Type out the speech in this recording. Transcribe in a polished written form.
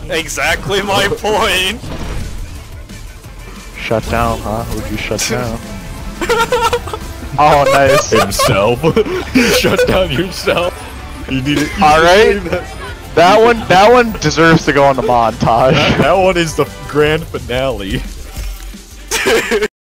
Exactly my point. Shut down, huh? Would you shut down? Oh, nice. Himself. You shut down yourself. You need it. Alright. That one deserves to go on the montage. That one is the grand finale.